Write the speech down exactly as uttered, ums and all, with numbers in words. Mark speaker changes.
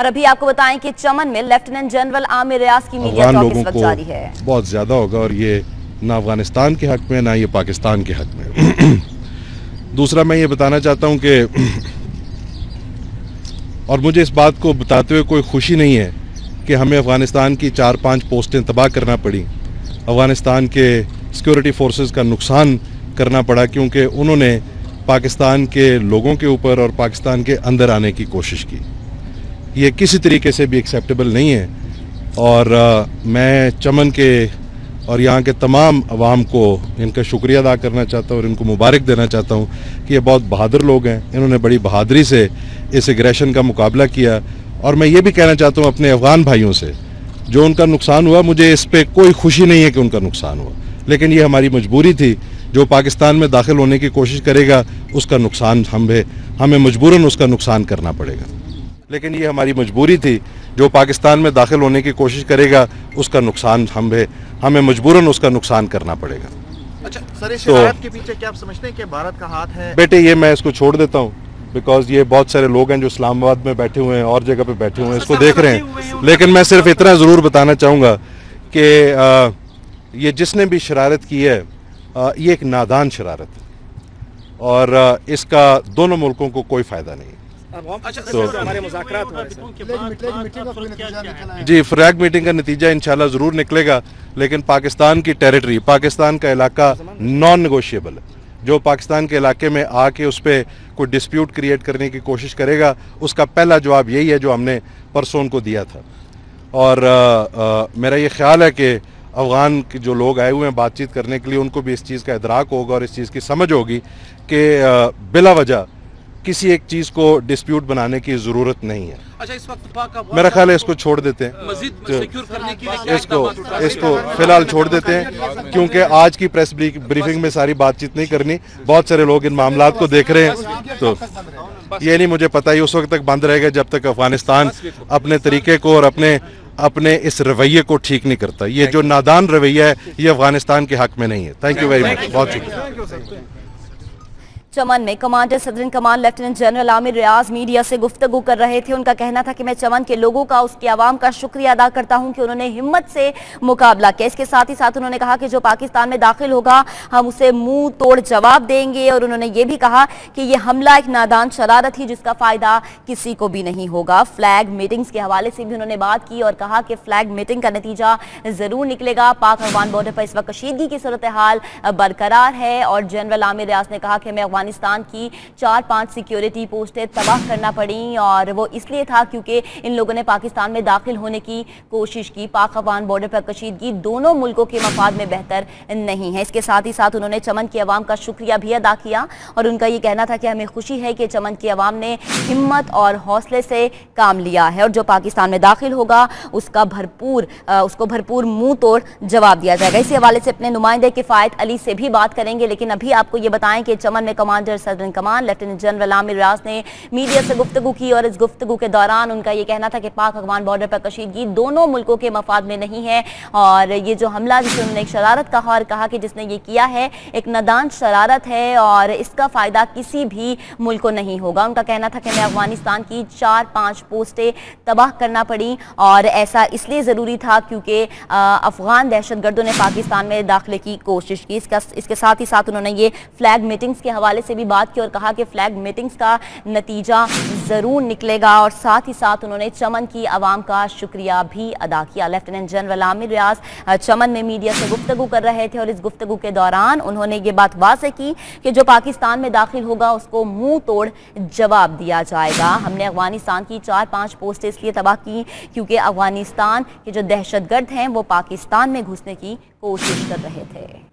Speaker 1: और अभी आपको बताएं कि चमन में लेफ्टिनेंट जनरल आमिर रियाज की मीडिया टॉक इस वक्त जारी है।
Speaker 2: बहुत ज्यादा होगा और ये ना अफगानिस्तान के हक में ना ये पाकिस्तान के हक में। दूसरा मैं ये बताना चाहता हूँ कि और मुझे इस बात को बताते हुए कोई खुशी नहीं है कि हमें अफगानिस्तान की चार पांच पोस्टें तबाह करना पड़ी, अफगानिस्तान के सिक्योरिटी फोर्सेस का नुकसान करना पड़ा, क्योंकि उन्होंने पाकिस्तान के लोगों के ऊपर और पाकिस्तान के अंदर आने की कोशिश की। ये किसी तरीके से भी एक्सेप्टेबल नहीं है और आ, मैं चमन के और यहाँ के तमाम अवाम को इनका शुक्रिया अदा करना चाहता हूँ और इनको मुबारक देना चाहता हूँ कि ये बहुत बहादुर लोग हैं। इन्होंने बड़ी बहादुरी से इस एग्रेशन का मुकाबला किया और मैं ये भी कहना चाहता हूँ अपने अफगान भाइयों से, जो उनका नुकसान हुआ, मुझे इस पर कोई खुशी नहीं है कि उनका नुकसान हुआ, लेकिन ये हमारी मजबूरी थी। जो पाकिस्तान में दाखिल होने की कोशिश करेगा उसका नुकसान हमें हमें मजबूरन उसका नुकसान करना पड़ेगा, लेकिन ये हमारी मजबूरी थी। जो पाकिस्तान में दाखिल होने की कोशिश करेगा उसका नुकसान हमें हमें मजबूरन उसका नुकसान करना पड़ेगा।
Speaker 3: अच्छा सर, इस शरारत के पीछे क्या आप समझते हैं कि भारत का हाथ है?
Speaker 2: बेटे ये मैं इसको छोड़ देता हूँ, बिकॉज ये बहुत सारे लोग हैं जो इस्लामाबाद में बैठे हुए हैं और जगह पे बैठे हुए हैं, इसको देख रहे हैं। लेकिन मैं सिर्फ इतना ज़रूर बताना चाहूँगा कि ये जिसने भी शरारत की है ये एक नादान शरारत है और इसका दोनों मुल्कों को कोई फ़ायदा नहीं है।
Speaker 3: अच्छा, तो हमारे मुज़ाकरात
Speaker 2: जी, फ्रैग मीटिंग का नतीजा इंशाल्लाह ज़रूर निकलेगा, लेकिन पाकिस्तान की टेरिटरी, पाकिस्तान का इलाका नॉन नेगोशिएबल है। जो पाकिस्तान के इलाके में आके उस पर कोई डिस्प्यूट क्रिएट करने की कोशिश करेगा उसका पहला जवाब यही है जो हमने परसों उनको दिया था। और आ, आ, मेरा ये ख्याल है कि अफ़गान के जो लोग आए हुए हैं बातचीत करने के लिए, उनको भी इस चीज़ का इदराक होगा और इस चीज़ की समझ होगी कि बिला वजह किसी एक चीज को डिस्प्यूट बनाने की जरूरत नहीं है।
Speaker 3: अच्छा, इस वक्त
Speaker 2: मेरा ख्याल है इसको छोड़ देते हैं, इसको इसको फिलहाल छोड़ देते हैं, क्योंकि आज की प्रेस ब्रीफिंग में सारी बातचीत नहीं करनी। बहुत सारे लोग इन मामलात को देख रहे हैं, तो ये नहीं मुझे पता, ये उस वक्त तक बंद रहेगा जब तक अफगानिस्तान अपने तरीके को और अपने अपने इस रवैये को ठीक नहीं करता। ये जो नादान रवैया है ये अफगानिस्तान के हक में नहीं है। थैंक यू वेरी मच, बहुत शुक्रिया।
Speaker 1: चमन में कमांडर सदर कमान lieutenant general Amir Riaz media से गुफ्तगू कर रहे थे। उनका कहना था कि मैं चमन के लोगों का, उसके आवाम का शुक्रिया अदा करता हूं कि उन्होंने हिम्मत से मुकाबला किया। इसके साथ ही साथ उन्होंने कहा कि जो पाकिस्तान में दाखिल होगा हम उसे मुंह तोड़ जवाब देंगे और उन्होंने ये भी कहा कि यह हमला एक नादान शरारत थी जिसका फायदा किसी को भी नहीं होगा। फ्लैग मीटिंग्स के हवाले से भी उन्होंने बात की और कहा कि फ्लैग मीटिंग का नतीजा जरूर निकलेगा। पाक अफगान बॉर्डर पर इस वक्त कशीदगी की सूरत हाल बरकरार है और जनरल आमिर रियाज ने कहा कि मैं अफगानिस्तान की चार पांच सिक्योरिटी पोस्टें तबाह करना पड़ी और वो इसलिए था क्योंकि इन लोगों ने पाकिस्तान में दाखिल होने की कोशिश की। पाक अफगान बॉर्डर पर कशीदगी दोनों मुल्कों के मफाद में बेहतर नहीं है। इसके साथ ही साथ उन्होंने चमन के अवाम का शुक्रिया भी अदा किया और उनका ये कहना था कि हमें खुशी है कि चमन के अवाम ने हिम्मत और हौसले से काम लिया है और जो पाकिस्तान में दाखिल होगा उसका भरपूर उसको भरपूर मुंह तोड़ जवाब दिया जाएगा। इसी हवाले से अपने नुमाइंदे किफायत अली से भी बात करेंगे, लेकिन अभी आपको ये बताएं कि चमन में कमांडर सदर कमान लेफ्टिनेंट जनरल आमिर रियाज ने मीडिया से गुफ्तगू की और इस गुफ्तगू के दौरान उनका ये कहना था कि पाक अफगान बॉर्डर पर कशीदगी दोनों मुल्कों के मफाद में नहीं है और ये जो हमला जिसे उन्होंने एक शरारत कहा और कहा कि जिसने ये किया है एक नादान शरारत है और इसका फायदा किसी भी मुल्क को नहीं होगा। उनका कहना था कि मैं अफगानिस्तान की चार पांच पोस्टें तबाह करना पड़ी और ऐसा इसलिए ज़रूरी था क्योंकि अफगान दहशतगर्दों ने पाकिस्तान में दाखिले की कोशिश की। इसका इसके साथ ही साथ उन्होंने ये फ्लैग मीटिंग्स के हवाले से भी बात की और कहा कि फ्लैग मीटिंग्स का नतीजा ज़रूर निकलेगा और साथ ही साथ उन्होंने चमन की आवाम का शुक्रिया भी अदा किया। लेफ्टिनेंट जनरल आमिर रियाज चमन में मीडिया से गुफ्तगू कर रहे थे और इस गुफ्तगू के दौरान उन्होंने ये बात वाज़ेह की कि जो पाकिस्तान में दाखिल होगा उसको मुंह तोड़ जवाब दिया जाएगा। हमने अफगानिस्तान की चार पांच पोस्टें इसलिए तबाह की क्योंकि अफगानिस्तान के जो दहशतगर्द हैं वो पाकिस्तान में घुसने की कोशिश कर रहे थे।